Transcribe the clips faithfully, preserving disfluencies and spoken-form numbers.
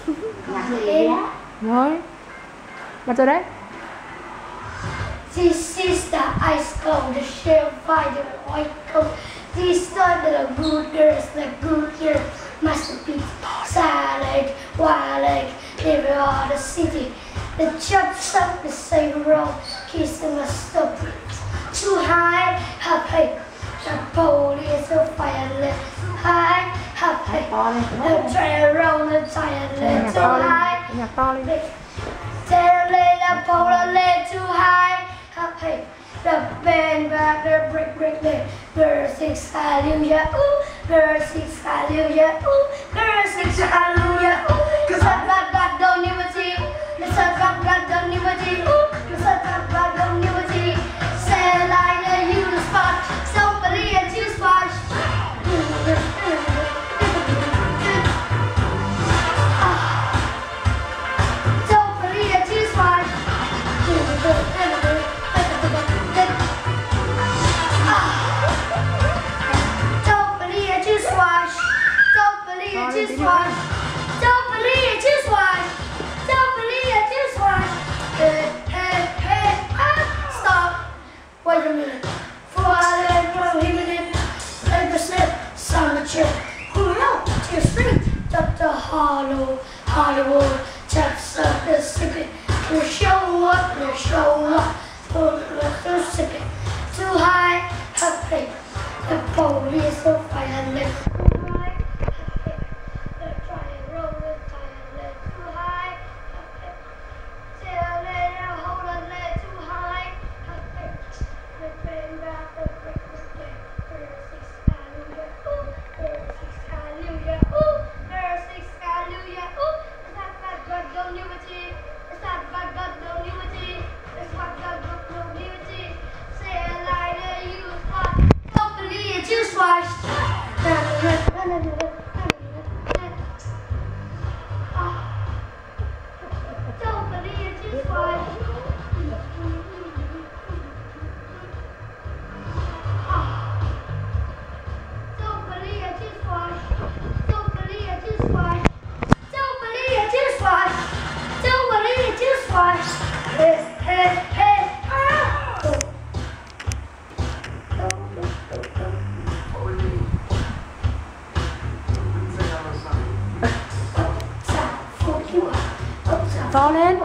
Rồi. Mà cho đấy. This is the ice cold, the shell by the white coat. These are the good girls, the good girls. Masterpiece, Salad, Wild, live all the city. The church of the same road, kissing a stop. Too high, happy. The police will fire. High, happy. The train around the tire. Too high, happy. Tell the police too high, happy. The band back, the break, break, break. Girl six, hallelujah, ooh. Girl six, hallelujah, ooh. Girl six, hallelujah, ooh. Cause I got God done unity. Cause I got God done unity, ooh. Cause I got God done unity. Say like the you the spot. Somebody at you spot. Somebody at you spot. Just watch. Don't believe it, just watch. Don't believe it, just watch. Hey, hey, hey, ah, stop. Wait a minute. For I prohibited like the slip, sound the chip. Who know? To your street. Up the hollow, Hollywood, chaps up the sippy. You show up, you show up. For the sippy. Too high, happy. The police will fire left. To lên.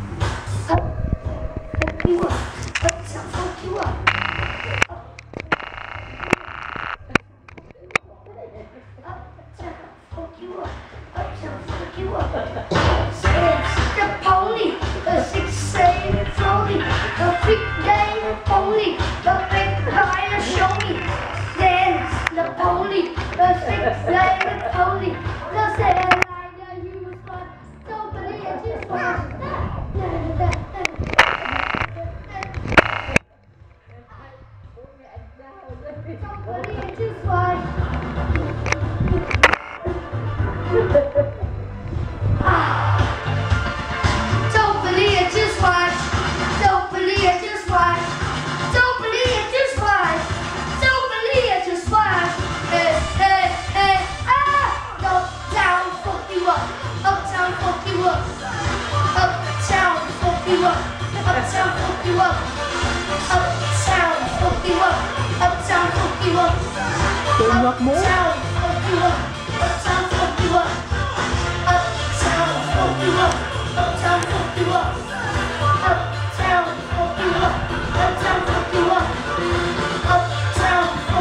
Ngược mũ.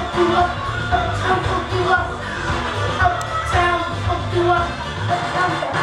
Uptown,